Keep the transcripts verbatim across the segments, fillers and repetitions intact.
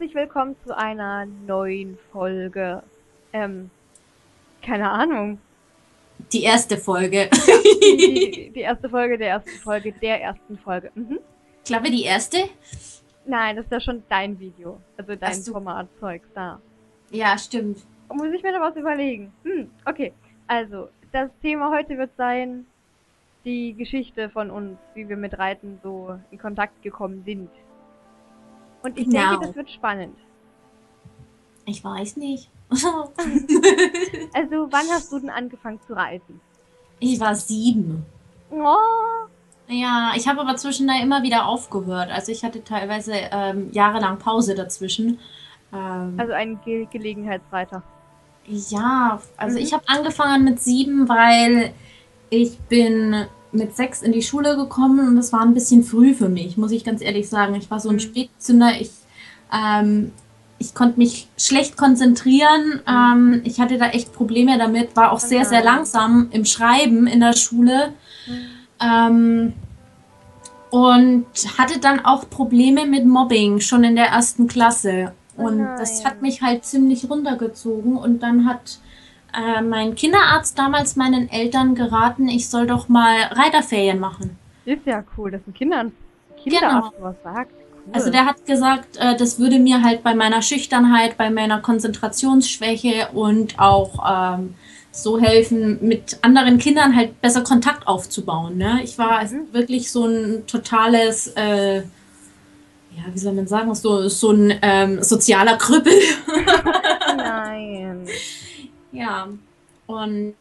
herzlich willkommen zu einer neuen Folge. Ähm, keine Ahnung. Die erste Folge. Ja, die, die, die erste Folge der ersten Folge der ersten Folge. Mhm. Ich glaube, die erste? Nein, das ist ja schon dein Video. Also Ach dein so. Formatzeug da. Ja, stimmt. Muss ich mir da was überlegen? Hm, okay. Also, das Thema heute wird sein, die Geschichte von uns, wie wir mit Reiten so in Kontakt gekommen sind. Und ich denke, das Genau. wird spannend. Ich weiß nicht. Also, wann hast du denn angefangen zu reiten? Ich war sieben. Oh, Ja, ich habe aber zwischendurch immer wieder aufgehört. Also ich hatte teilweise ähm, jahrelang Pause dazwischen. Ähm, also ein Ge Gelegenheitsreiter. ja, also Mhm. ich habe angefangen mit sieben, weil ich bin mit sechs in die Schule gekommen und das war ein bisschen früh für mich, muss ich ganz ehrlich sagen. Ich war so ein Mhm. Spätzünder. Ich, ähm, ich konnte mich schlecht konzentrieren. Mhm. Ähm, ich hatte da echt Probleme damit, war auch Oh sehr, sehr nein. langsam im Schreiben in der Schule. Mhm. Ähm, und hatte dann auch Probleme mit Mobbing schon in der ersten Klasse. Oh Und das hat nein. mich halt ziemlich runtergezogen. Und dann hat äh, mein Kinderarzt damals meinen Eltern geraten, ich soll doch mal Reiterferien machen. Ist ja cool, dass ein Kinder Kinderarzt Genau. was sagt. Also Cool. der hat gesagt, äh, das würde mir halt bei meiner Schüchternheit, bei meiner Konzentrationsschwäche und auch ähm, so helfen, mit anderen Kindern halt besser Kontakt aufzubauen. Ne? Ich war Mhm. wirklich so ein totales, äh, ja, wie soll man sagen, so, so ein ähm, sozialer Krüppel. Oh nein. Ja, und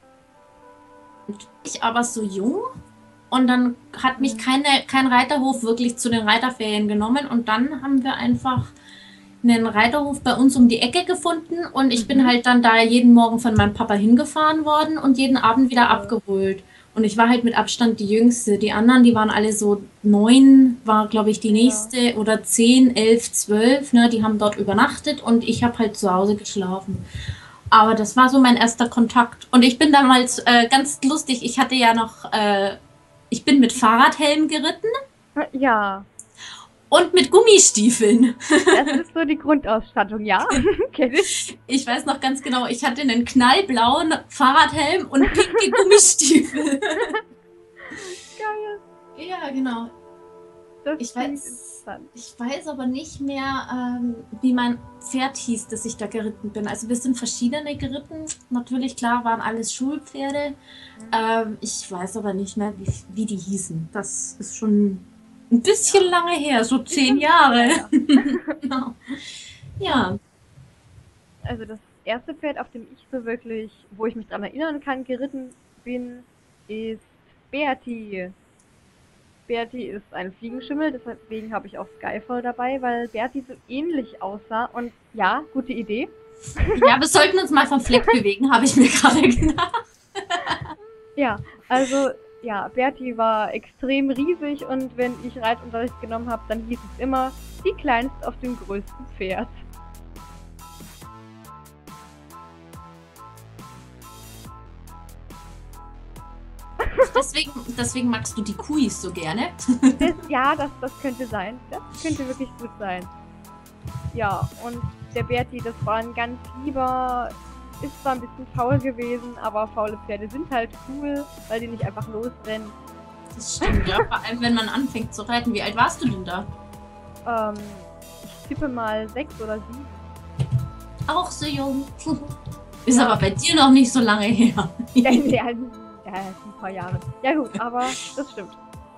ich aber so jung und dann hat mich Mhm. keine, kein Reiterhof wirklich zu den Reiterferien genommen und dann haben wir einfach einen Reiterhof bei uns um die Ecke gefunden und ich bin Mhm. halt dann da jeden Morgen von meinem Papa hingefahren worden und jeden Abend wieder Cool. abgeholt. Und ich war halt mit Abstand die Jüngste. Die anderen, die waren alle so neun, war glaube ich die Ja. nächste oder zehn, elf, zwölf. Ne, die haben dort übernachtet und ich habe halt zu Hause geschlafen. Aber das war so mein erster Kontakt. Und ich bin damals äh, ganz lustig. Ich hatte ja noch, äh, ich bin mit Fahrradhelm geritten Ja, und mit Gummistiefeln. das ist so die Grundausstattung, ja? Kenn ich. Ich weiß noch ganz genau, ich hatte einen knallblauen Fahrradhelm und pinke Gummistiefel. Geil. Ja, genau. Das Ich klingt weiß, interessant. ich weiß aber nicht mehr, ähm, wie mein Pferd hieß, das ich da geritten bin. Also wir sind verschiedene geritten. Natürlich, klar, waren alles Schulpferde. Mhm. Ähm, ich weiß aber nicht mehr, wie, wie die hießen. Das ist schon ein bisschen Ja, lange her, so ist zehn schon ein bisschen Jahre. her, ja. Genau. Ja, Ja, also das erste Pferd, auf dem ich so wirklich, wo ich mich dran erinnern kann, geritten bin, ist Berti. Berti ist ein Fliegenschimmel, deswegen habe ich auch Skyfall dabei, weil Berti so ähnlich aussah. Und ja, gute Idee. ja, wir sollten uns mal vom Fleck bewegen, habe ich mir gerade gedacht. Ja, also ja, Berti war extrem riesig und wenn ich Reitunterricht genommen habe, dann hieß es immer, die kleinste auf dem größten Pferd. Deswegen, deswegen magst du die Kuis so gerne. Das, ja, das, das könnte sein. Das könnte wirklich gut sein. Ja, und der Berti, das war ein ganz lieber, ist zwar ein bisschen faul gewesen, aber faule Pferde sind halt cool, weil die nicht einfach losrennen. Das stimmt, ja. Vor allem, wenn man anfängt zu reiten. Wie alt warst du denn da? Ähm, ich tippe mal sechs oder sieben. Auch so jung. Ist Ja, aber bei dir noch nicht so lange her. ja, ja, ja, ein paar Jahre. Ja gut, aber das stimmt.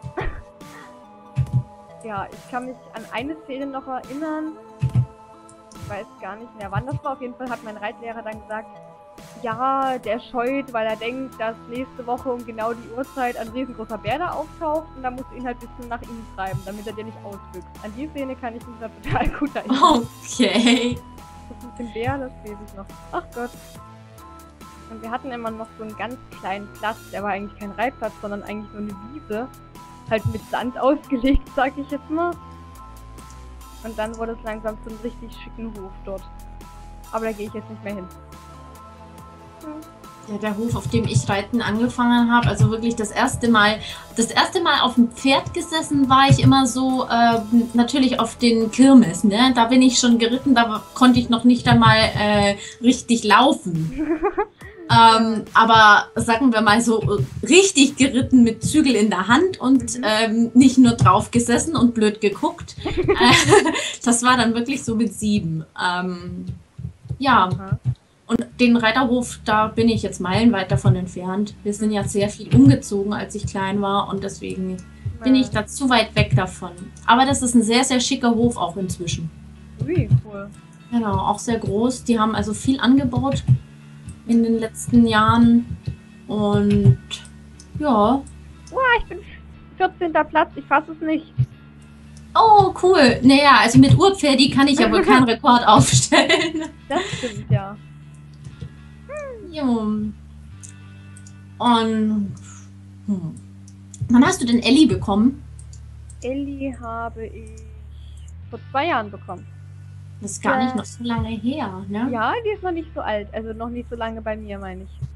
Ja, ich kann mich an eine Szene noch erinnern. Ich weiß gar nicht mehr, wann das war. Auf jeden Fall hat mein Reitlehrer dann gesagt, ja, der scheut, weil er denkt, dass nächste Woche um genau die Uhrzeit ein riesengroßer Bär da auftaucht und dann musst du ihn halt ein bisschen nach ihm treiben, damit er dir nicht auswüchst. An die Szene kann ich mich da total gut erinnern. Okay. Das mit dem Bär, das weiß ich noch. Ach Gott. Und wir hatten immer noch so einen ganz kleinen Platz, der war eigentlich kein Reitplatz, sondern eigentlich nur eine Wiese. Halt mit Sand ausgelegt, sag ich jetzt mal. Und dann wurde es langsam zu einem richtig schicken Hof dort. Aber da gehe ich jetzt nicht mehr hin. Hm. Ja, der Hof, auf dem ich reiten angefangen habe, also wirklich das erste Mal, das erste Mal auf dem Pferd gesessen war ich immer so, äh, natürlich auf den Kirmes, ne? Da bin ich schon geritten, da konnte ich noch nicht einmal äh, richtig laufen. ähm, aber sagen wir mal so, richtig geritten mit Zügel in der Hand und ähm, nicht nur drauf gesessen und blöd geguckt. Das war dann wirklich so mit sieben. Ähm, ja. Und den Reiterhof, da bin ich jetzt meilenweit davon entfernt. Wir sind ja sehr viel umgezogen, als ich klein war und deswegen bin ich da zu weit weg davon. Aber das ist ein sehr, sehr schicker Hof auch inzwischen. Ui, cool. Genau, auch sehr groß. Die haben also viel angebaut in den letzten Jahren und ja. Wow, ich bin vierzehnter Platz, ich fasse es nicht. Oh, cool. Naja, also mit Urpferdi kann ich aber keinen Rekord aufstellen. Das stimmt, ja. Und hm. Wann hast du denn Ellie bekommen? Ellie habe ich vor zwei Jahren bekommen. Das ist gar Ja. nicht noch so lange her, ne? Ja, die ist noch nicht so alt, also noch nicht so lange bei mir, meine ich.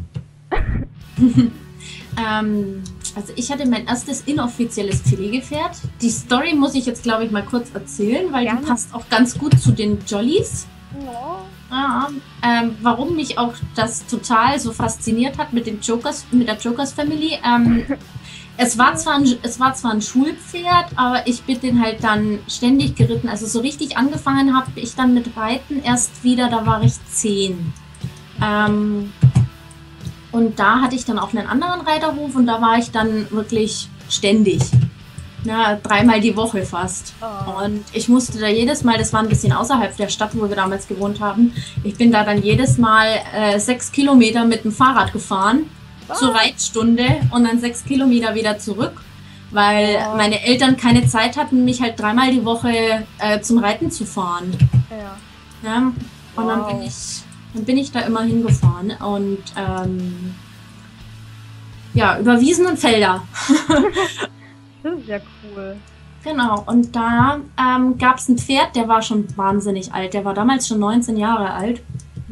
ähm, also ich hatte mein erstes inoffizielles Pflegepferd. Die Story muss ich jetzt, glaube ich, mal kurz erzählen, weil Gerne. die passt auch ganz gut zu den Jollies. Ja. Ja, ähm, warum mich auch das total so fasziniert hat mit den Jokers, mit der Jokers Family. Ähm, es war zwar ein, es war zwar ein Schulpferd, aber ich bin den halt dann ständig geritten. Also so richtig angefangen habe ich dann mit Reiten erst wieder, da war ich zehn. Ähm, und da hatte ich dann auch einen anderen Reiterhof und da war ich dann wirklich ständig. Na, dreimal die Woche fast. Oh. Und ich musste da jedes Mal, das war ein bisschen außerhalb der Stadt, wo wir damals gewohnt haben, ich bin da dann jedes Mal äh, sechs Kilometer mit dem Fahrrad gefahren Oh. zur Reitstunde und dann sechs Kilometer wieder zurück, weil Oh. meine Eltern keine Zeit hatten, mich halt dreimal die Woche äh, zum Reiten zu fahren. Ja. Ja? Und Wow. dann bin ich, dann bin ich da immer hingefahren und ähm, ja, über Wiesen und Felder. Das ist ja cool. Genau, und da ähm, gab es ein Pferd, der war schon wahnsinnig alt. Der war damals schon neunzehn Jahre alt.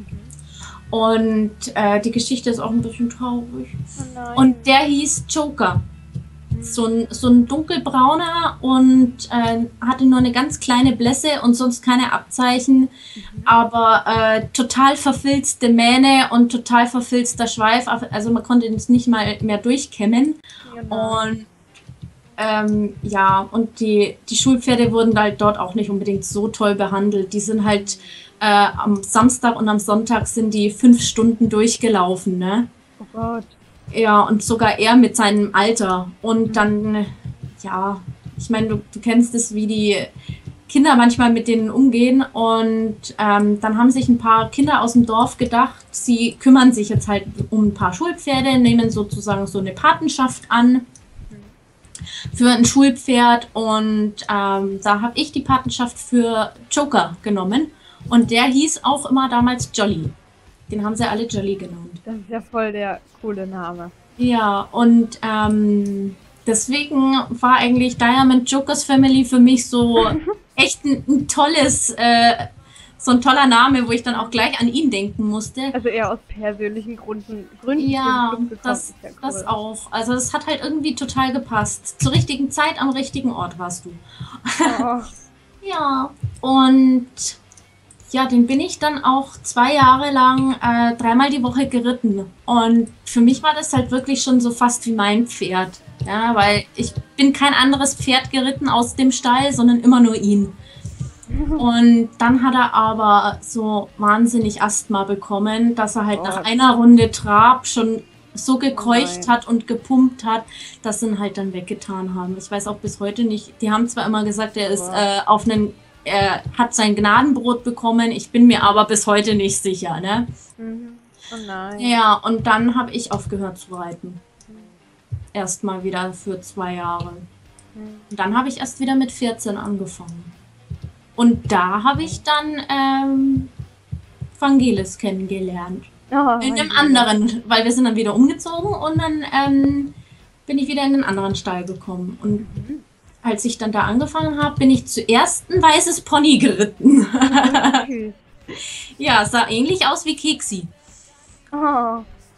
Und äh, die Geschichte ist auch ein bisschen traurig. Oh nein. Und der hieß Joker. So ein, so ein dunkelbrauner und äh, hatte nur eine ganz kleine Blässe und sonst keine Abzeichen. Aber äh, total verfilzte Mähne und total verfilzter Schweif. Also man konnte es nicht mal mehr durchkämmen. Genau. Und Ähm, ja, und die, die Schulpferde wurden halt dort auch nicht unbedingt so toll behandelt. Die sind halt äh, am Samstag und am Sonntag sind die fünf Stunden durchgelaufen, ne? Oh Gott. Ja, und sogar er mit seinem Alter. Und dann, ja, ich meine, du, du kennst es, wie die Kinder manchmal mit denen umgehen. Und ähm, dann haben sich ein paar Kinder aus dem Dorf gedacht, sie kümmern sich jetzt halt um ein paar Schulpferde, nehmen sozusagen so eine Patenschaft an für ein Schulpferd und ähm, da habe ich die Patenschaft für Joker genommen und der hieß auch immer damals Jolly. Den haben sie alle Jolly genannt. Das ist ja voll der coole Name. Ja, und ähm, deswegen war eigentlich Diamond Jokers Family für mich so echt ein, ein tolles, äh, so ein toller Name, wo ich dann auch gleich an ihn denken musste. Also eher aus persönlichen Gründen. Gründen Ja, zum Club gekommen, das, ist ja cool. das auch. Also es hat halt irgendwie total gepasst. Zur richtigen Zeit am richtigen Ort warst du. Oh, Ja, und ja, den bin ich dann auch zwei Jahre lang äh, dreimal die Woche geritten. Und für mich war das halt wirklich schon so fast wie mein Pferd. Ja, weil ich bin kein anderes Pferd geritten aus dem Stall, sondern immer nur ihn. Und dann hat er aber so wahnsinnig Asthma bekommen, dass er halt Oh. nach einer Runde Trab schon so gekeucht nein. hat und gepumpt hat, dass sie ihn halt dann weggetan haben. Ich weiß auch bis heute nicht, die haben zwar immer gesagt, er ist Wow. äh, auf einen, er hat sein Gnadenbrot bekommen, ich bin mir aber bis heute nicht sicher, ne? Mhm. Oh nein. Ja, und dann habe ich aufgehört zu reiten. Erstmal wieder für zwei Jahre. Mhm. Und dann habe ich erst wieder mit vierzehn angefangen. Und da habe ich dann ähm, Vangelis kennengelernt. Oh, In mein einem Gott. anderen, weil wir sind dann wieder umgezogen und dann ähm, bin ich wieder in den anderen Stall gekommen. Und Mhm. als ich dann da angefangen habe, bin ich zuerst ein weißes Pony geritten. Süß. Ja, sah ähnlich aus wie Keksi. Oh,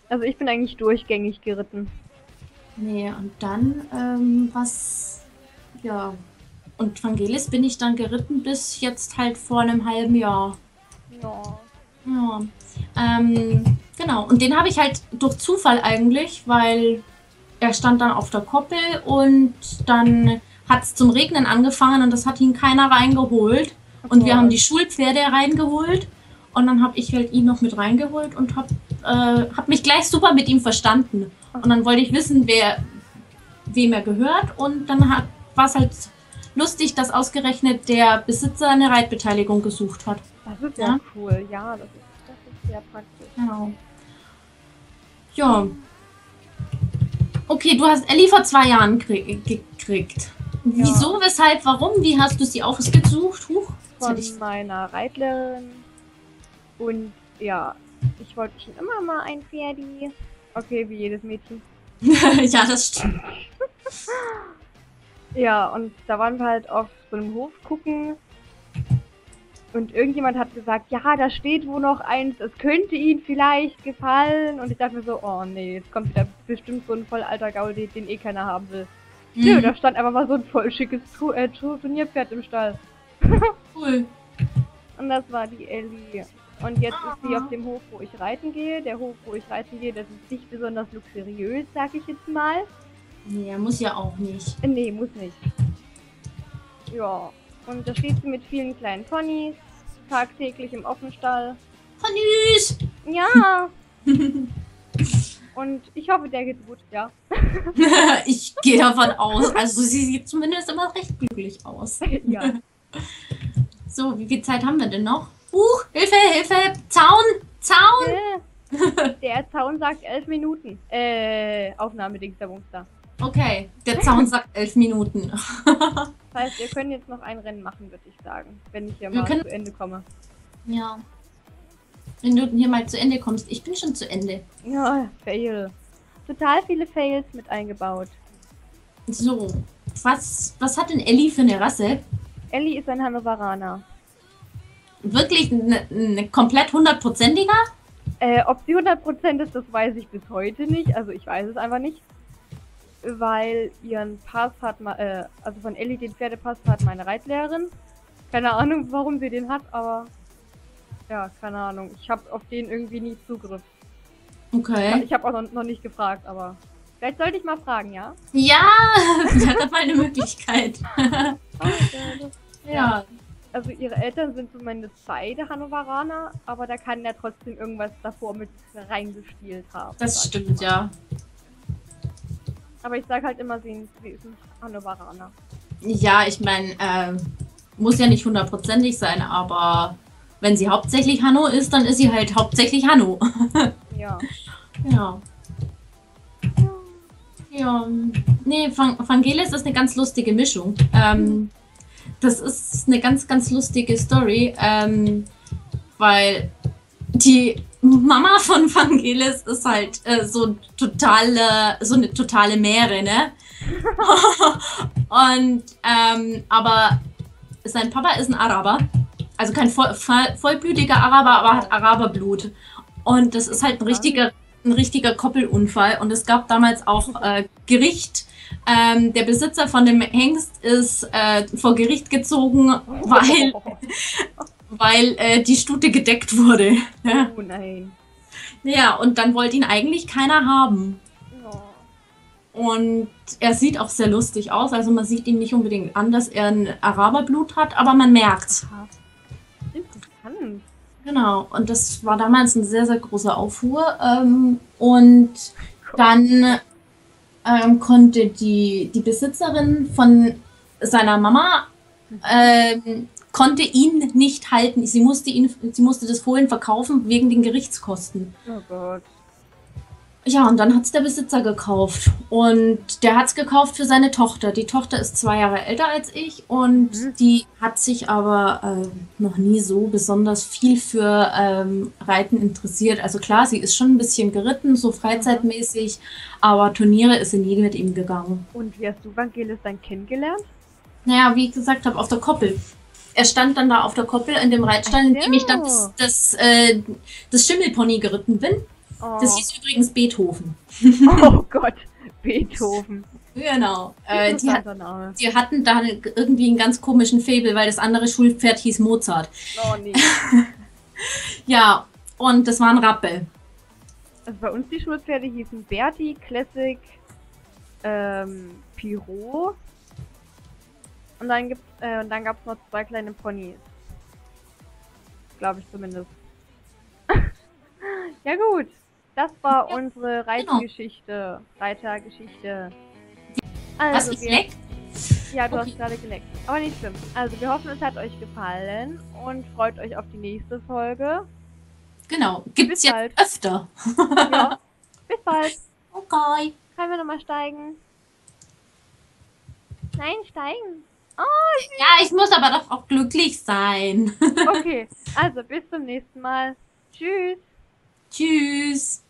Also ich bin eigentlich durchgängig geritten. Nee, und dann, ähm, was, ja, und Vangelis bin ich dann geritten bis jetzt halt vor einem halben Jahr. Ja. Ja, ähm, genau. Und den habe ich halt durch Zufall eigentlich, weil er stand dann auf der Koppel und dann hat es zum Regnen angefangen und das hat ihn keiner reingeholt. Und wir haben die Schulpferde reingeholt und dann habe ich halt ihn noch mit reingeholt und habe äh, hab mich gleich super mit ihm verstanden. Und dann wollte ich wissen, wer wem er gehört und dann war es halt lustig, dass ausgerechnet der Besitzer eine Reitbeteiligung gesucht hat. Das ist ja, ja cool, ja, das ist, das ist sehr praktisch. Genau. Ja. Okay, du hast Ellie vor zwei Jahren gekriegt. Ja. Wieso, weshalb, warum? Wie hast du sie ausgesucht? Huch, von meiner Reitlehrerin. Und ja, ich wollte schon immer mal ein Pferdi. Okay, wie jedes Mädchen. Ja, das stimmt. Ja, und da waren wir halt auf so einem Hof gucken. Und irgendjemand hat gesagt, ja, da steht wo noch eins, es könnte Ihnen vielleicht gefallen. Und ich dachte mir so, oh nee, jetzt kommt wieder bestimmt so ein voll alter Gaudi, den eh keiner haben will. Mhm. Nö, da stand einfach mal so ein voll schickes tu äh, Turnierpferd im Stall. Cool. Und das war die Ellie. Und jetzt ist sie auf dem Hof, wo ich reiten gehe. Der Hof, wo ich reiten gehe, das ist nicht besonders luxuriös, sag ich jetzt mal. Nee, muss ja auch nicht. Nee, muss nicht. Ja. Und da steht sie mit vielen kleinen Ponys, tagtäglich im Offenstall. Ponys! Ja! Und ich hoffe, der geht gut, ja. Ich gehe davon aus. Also sie sieht zumindest immer recht glücklich aus. Ja. So, wie viel Zeit haben wir denn noch? Huch, Hilfe, Hilfe! Zaun! Zaun! Der Zaun sagt elf Minuten. Äh, Aufnahmedings der Bumster. Okay, der Zaun sagt elf Minuten. Das heißt, wir können jetzt noch ein Rennen machen, würde ich sagen, wenn ich hier mal können... zu Ende komme. Ja. Wenn du hier mal zu Ende kommst. Ich bin schon zu Ende. Ja, Fail. Total viele Fails mit eingebaut. So, was, was hat denn Ellie für eine Rasse? Ellie ist ein Hannoveraner. Wirklich eine ne komplett hundertprozentiger? Äh, ob sie hundert Prozent ist, das weiß ich bis heute nicht. Also ich weiß es einfach nicht. Weil ihren Pass hat, äh, also von Ellie den Pferdepass hat meine Reitlehrerin. Keine Ahnung, warum sie den hat, aber ja, keine Ahnung. Ich habe auf den irgendwie nie Zugriff. Okay. Ich habe auch noch, noch nicht gefragt, aber vielleicht sollte ich mal fragen, ja? Ja, wäre mal eine Möglichkeit. Okay, ja. ja. Also ihre Eltern sind zumindest beide Hannoveraner, aber da kann ja trotzdem irgendwas davor mit reingespielt haben. Das stimmt, ja. Aber ich sag halt immer, sie ist ein Hannoveraner. Ja, ich meine, äh, muss ja nicht hundertprozentig sein, aber wenn sie hauptsächlich Hanno ist, dann ist sie halt hauptsächlich Hanno. Ja. Ja. Ja. Nee, Vangelis ist eine ganz lustige Mischung. Ähm, das ist eine ganz, ganz lustige Story, ähm, weil die Mama von Vangelis ist halt äh, so totale, so eine totale Meere, ne? Und ähm, aber sein Papa ist ein Araber, also kein voll, voll, vollblütiger Araber, aber hat Araberblut. Und das ist halt ein richtiger, ein richtiger Koppelunfall. Und es gab damals auch äh, Gericht. Ähm, der Besitzer von dem Hengst ist äh, vor Gericht gezogen, weil weil äh, die Stute gedeckt wurde. Oh nein. Ja, und dann wollte ihn eigentlich keiner haben. Oh. Und er sieht auch sehr lustig aus. Also man sieht ihm nicht unbedingt an, dass er ein Araberblut hat, aber man merkt's. Interessant. Genau, und das war damals ein sehr, sehr großer Aufruhr. Ähm, und dann ähm, konnte die, die Besitzerin von seiner Mama ähm, konnte ihn nicht halten. Sie musste ihn, sie musste das Fohlen verkaufen wegen den Gerichtskosten. Oh Gott. Ja, und dann hat es der Besitzer gekauft. Und der hat es gekauft für seine Tochter. Die Tochter ist zwei Jahre älter als ich und mhm. die hat sich aber äh, noch nie so besonders viel für ähm, Reiten interessiert. Also klar, sie ist schon ein bisschen geritten, so freizeitmäßig, mhm. aber Turniere ist sie nie mit ihm gegangen. Und wie hast du Vangelis dann kennengelernt? Naja, wie ich gesagt habe, auf der Koppel. Er stand dann da auf der Koppel in dem Reitstall, in dem ich dann das, das, äh, das Schimmelpony geritten bin. Oh, Das hieß übrigens Beethoven. oh Gott, Beethoven. Genau. Äh, die, hat, Interessanter Name. die hatten da irgendwie einen ganz komischen Faible, weil das andere Schulpferd hieß Mozart. Oh nee. Ja, und das war ein Rappel. Also bei uns die Schulpferde hießen Berti, Classic, ähm, Pyro. Und dann gibt's, äh, und dann gab's noch zwei kleine Ponys. Glaube ich zumindest. Ja gut, das war Ja, unsere Reitergeschichte. Reitergeschichte. Was Also ist wir, leckt? ja, du Okay. hast gerade geleckt. Aber nicht schlimm. Also wir hoffen, es hat euch gefallen und freut euch auf die nächste Folge. Genau. Gibt's Bis jetzt bald. öfter. Ja, bis bald. Okay. Können wir nochmal steigen? Nein, steigen. Oh, Ja, ich muss aber doch auch glücklich sein. okay. Also bis zum nächsten Mal. Tschüss. Tschüss.